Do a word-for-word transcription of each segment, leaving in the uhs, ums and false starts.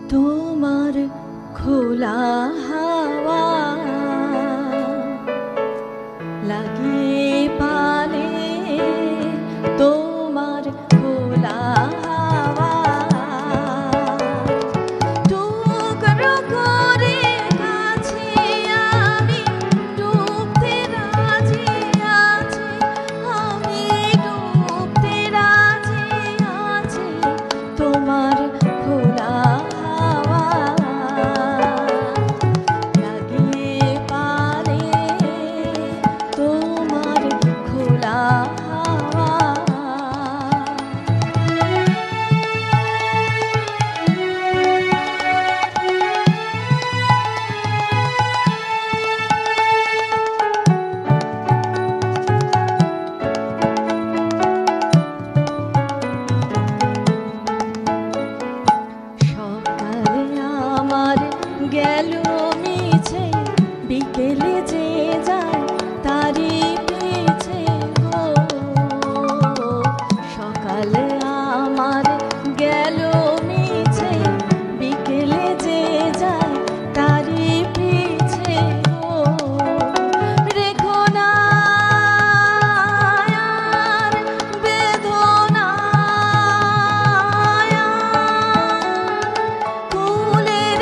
তোমার খোলা হাওয়া লাগিয়ে পালে, তোমার খোলা হাওয়া টুকরো করে কাছে আমি ডুবতে রাজি আছি, আমি ডুবতে রাজি আছি তোমার খোলা গেল মিছে বিকেলে যে যায় তারি পিছে গো, সকালে আমার গেল মিছে বিকেলে যে যায় তারি পিছে গো, রেখো না আর বেদনা কুলের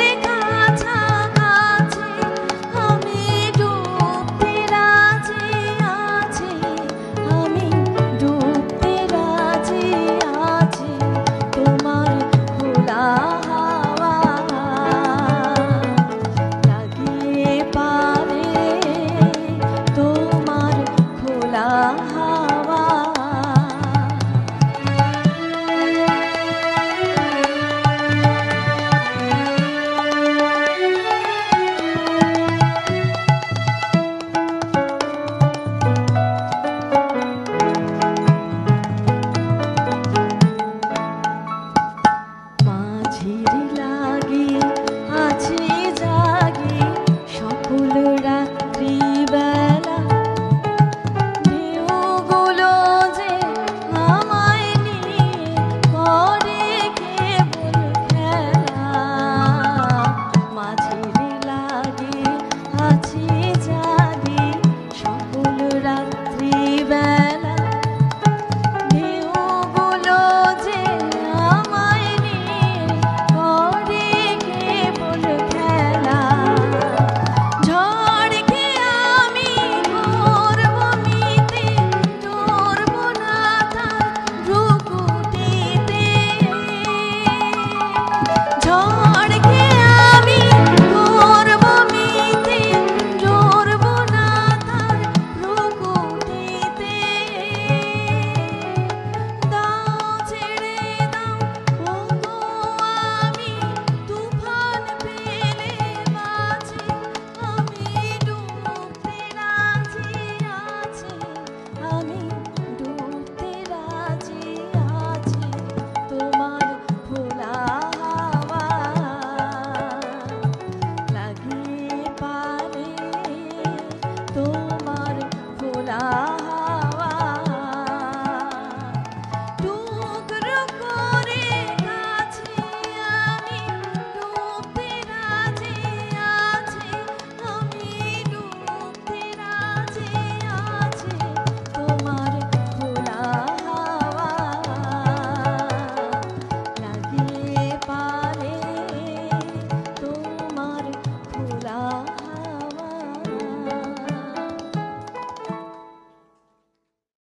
মাঝিরে